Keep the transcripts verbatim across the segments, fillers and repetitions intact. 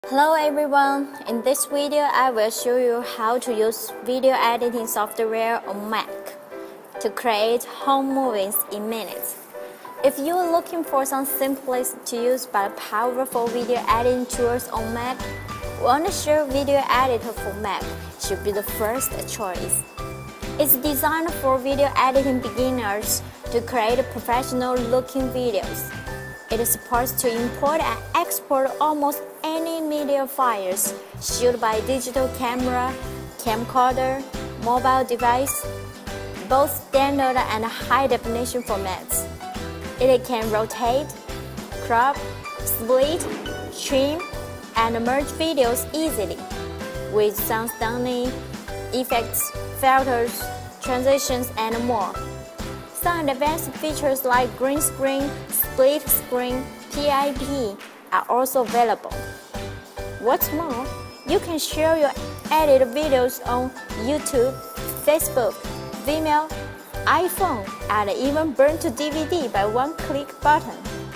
Hello everyone, in this video I will show you how to use video editing software on Mac to create home movies in minutes. If you are looking for some simplest to use but powerful video editing tools on Mac, Wondershare Video Editor for Mac should be the first choice. It's designed for video editing beginners to create professional looking videos. It supports to import and export almost any media files shot by digital camera, camcorder, mobile device, both standard and high definition formats. It can rotate, crop, split, trim, and merge videos easily with some stunning effects, filters, transitions, and more. Some advanced features like green screen, split screen, P I P are also available. What's more, you can share your edited videos on YouTube, Facebook, Vimeo, iPhone, and even burn to D V D by one click button.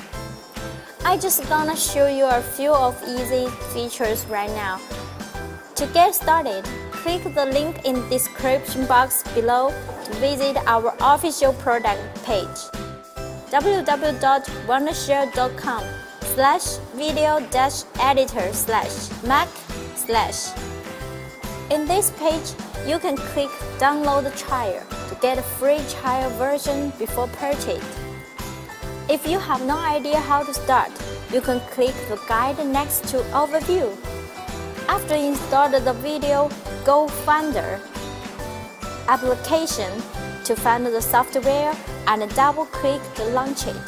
I just gonna show you a few of easy features right now. To get started, click the link in the description box below to visit our official product page, w w w dot wondershare dot com slash video dash editor slash mac slash. In this page, you can click download the trial to get a free trial version before purchase. If you have no idea how to start, you can click the guide next to overview. After install the video, go Finder, Application to find the software and double-click to launch it.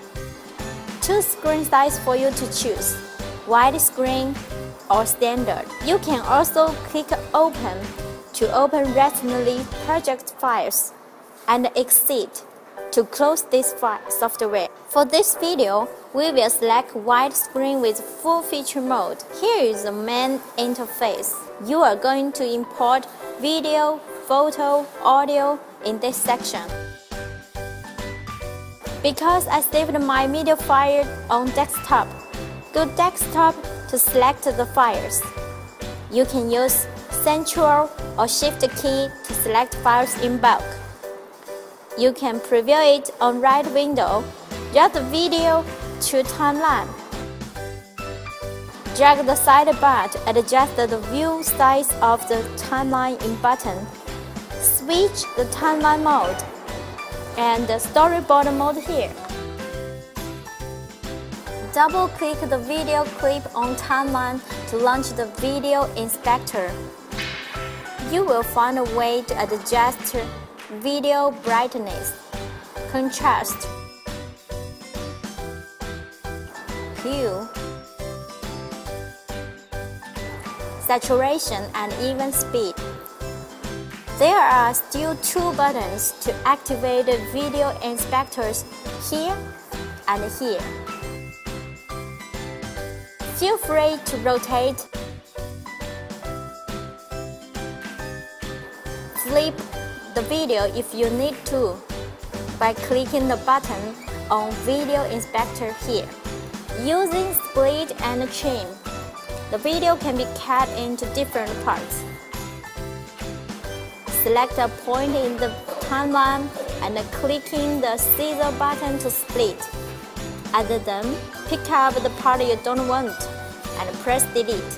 Two screen sizes for you to choose, widescreen or standard. You can also click Open to open recently project files and Exit to close this file software. For this video, we will select widescreen with full feature mode. Here is the main interface. You are going to import video, photo, audio in this section. Because I saved my media file on desktop, go desktop to select the files. You can use Ctrl or Shift key to select files in bulk. You can preview it on right window. Drag the video to timeline. Drag the sidebar to adjust the view size of the timeline in button. Switch the timeline mode and the storyboard mode here. Double-click the video clip on timeline to launch the video inspector. You will find a way to adjust video brightness, contrast, hue, saturation, and even speed. There are still two buttons to activate the video inspectors, here and here. Feel free to rotate, flip the video if you need to by clicking the button on Video Inspector here. Using split and trim, the video can be cut into different parts. Select a point in the timeline and clicking the scissor button to split. And then pick up the part you don't want and press delete.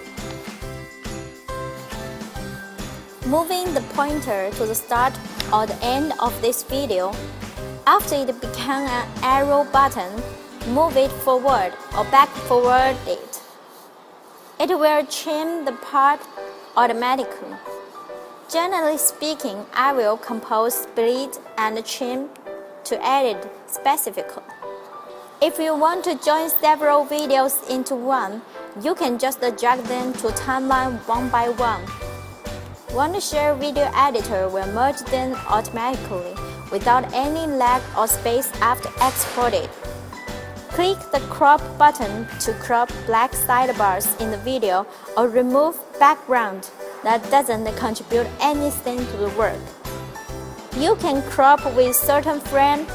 Moving the pointer to the start or the end of this video, after it becomes an arrow button, move it forward or back forward it. It will trim the part automatically. Generally speaking, I will compose, split, and trim to edit specifically. If you want to join several videos into one, you can just drag them to timeline one by one. Wondershare Video Editor will merge them automatically without any lag or space after exported. Click the crop button to crop black sidebars in the video or remove background that doesn't contribute anything to the work. You can crop with certain frame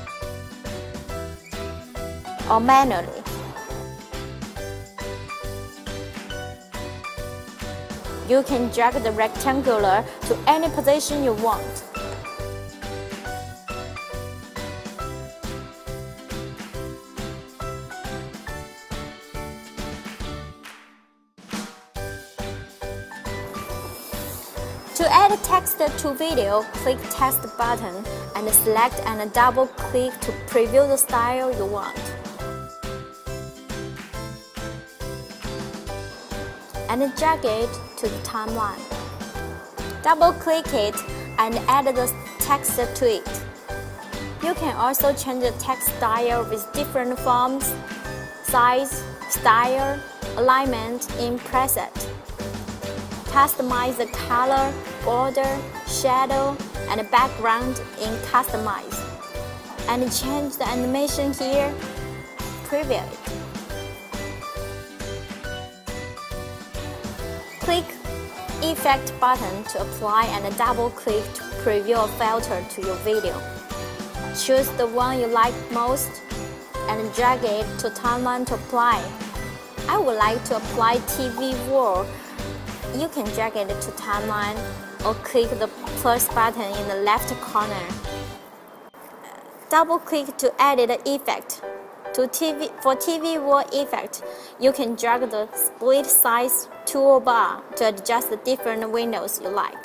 or manually. You can drag the rectangular to any position you want. To add text to video, click Text button and select and double-click to preview the style you want. And drag it to the timeline. Double-click it and add the text to it. You can also change the text style with different fonts, size, style, alignment in preset. Customize the color, border, shadow, and background in Customize. And change the animation here. Preview it. Click Effect button to apply and double-click to preview a filter to your video. Choose the one you like most and drag it to timeline to apply. I would like to apply T V wall. You can drag it to timeline or click the plus button in the left corner. Double-click to edit the effect. To T V, for T V wall effect, you can drag the split size toolbar to adjust the different windows you like.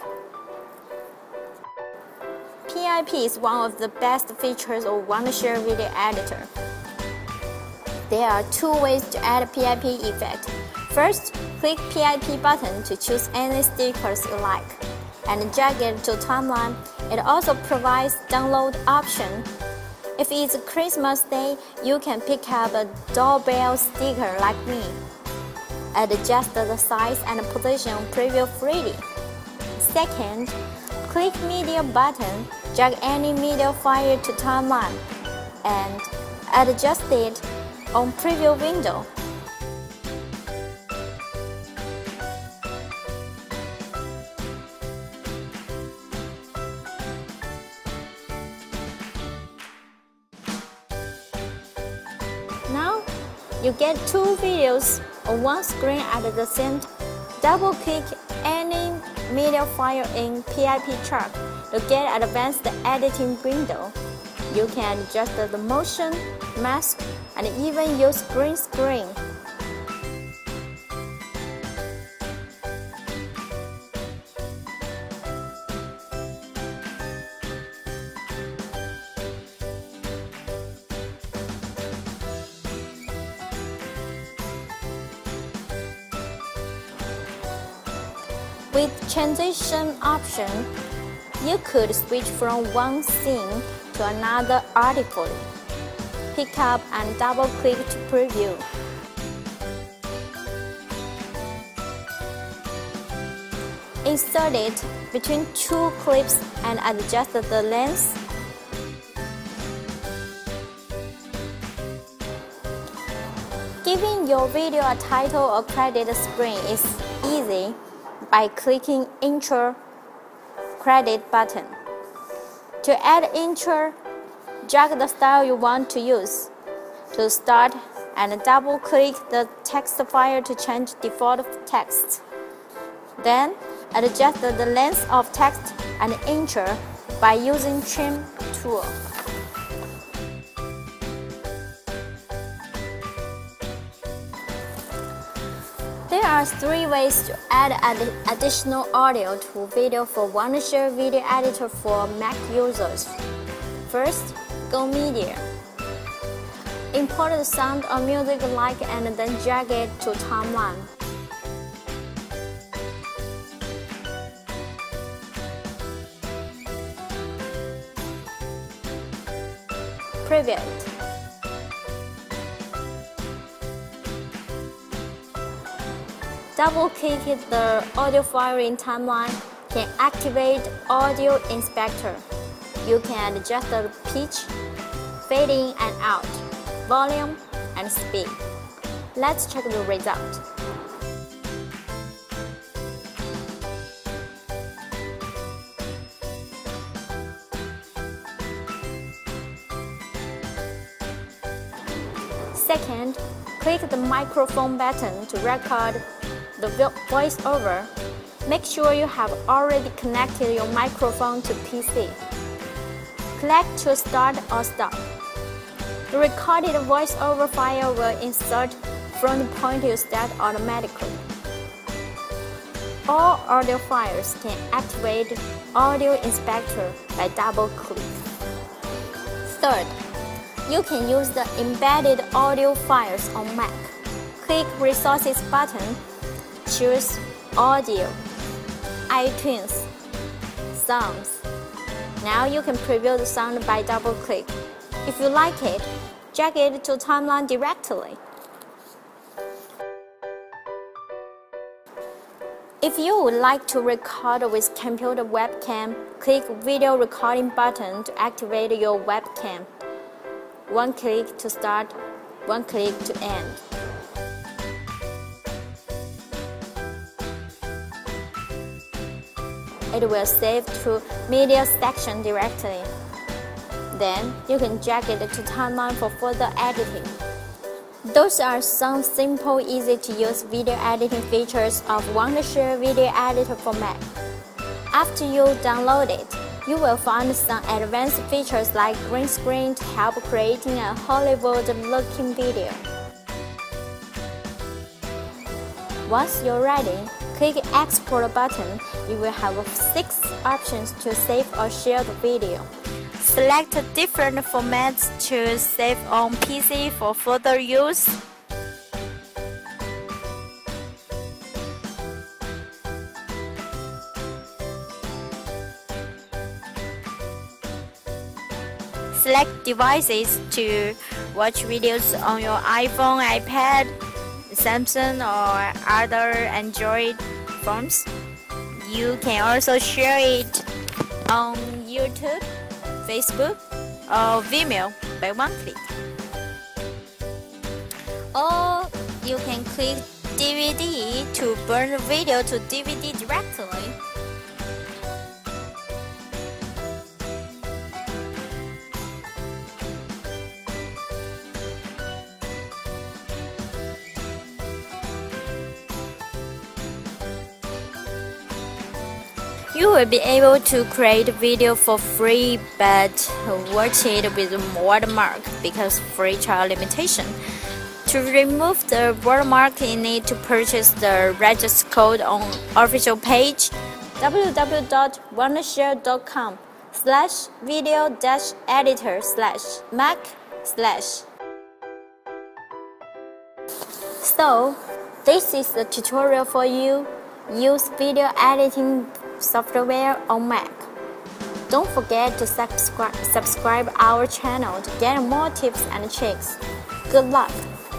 P I P is one of the best features of Wondershare Video Editor. There are two ways to add a P I P effect. First, click P I P button to choose any stickers you like, and drag it to timeline. It also provides download option. If it's Christmas Day, you can pick up a doorbell sticker like me. Adjust the size and position preview freely. Second, click Media button, drag any media file to timeline, and adjust it on preview window. Now, you get two videos on one screen at the same time. Double-click any media file in P I P track to get advanced editing window. You can adjust the motion, mask, and even use green screen. With transition option, you could switch from one scene to another artfully. Pick up and double-click to preview. Insert it between two clips and adjust the length. Giving your video a title or credit screen is easy by clicking Intro Credit button. To add intro, drag the style you want to use. To start, and double-click the text file to change default text. Then, adjust the length of text and intro by using Trim tool. There are three ways to add ad additional audio to video for Wondershare Video Editor for Mac users. First, go Media. Import the sound or music you like and then drag it to timeline. Preview it. Double-click the audio file in timeline can activate Audio Inspector. You can adjust the pitch, fade in and out, volume, and speed. Let's check the result. Second, click the microphone button to record the voiceover. Make sure you have already connected your microphone to P C. Click to start or stop. The recorded voiceover file will insert from the point you start automatically. All audio files can activate Audio Inspector by double-click. Third, you can use the embedded audio files on Mac. Click Resources button, choose Audio, iTunes, Sounds. Now you can preview the sound by double-click. If you like it, drag it to timeline directly. If you would like to record with computer webcam, click Video Recording button to activate your webcam. One click to start, one click to end. It will save to Media section directly. Then you can drag it to timeline for further editing. Those are some simple, easy-to-use video editing features of Wondershare Video Editor for Mac. After you download it, you will find some advanced features like green screen to help creating a Hollywood-looking video. Once you're ready, click Export button. You will have six options to save or share the video. Select different formats to save on P C for further use. Select devices to watch videos on your iPhone, iPad, Samsung or other Android phones. You can also share it on YouTube, Facebook, or Vimeo by one click. Or you can click D V D to burn the video to D V D directly. You will be able to create video for free but watch it with watermark because free trial limitation. To remove the watermark, you need to purchase the register code on official page w w w dot wondershare dot com slash video dash editor slash mac slash. So, this is the tutorial for you. Use video editing software on Mac. Don't forget to subscribe subscribe our channel to get more tips and tricks. Good luck!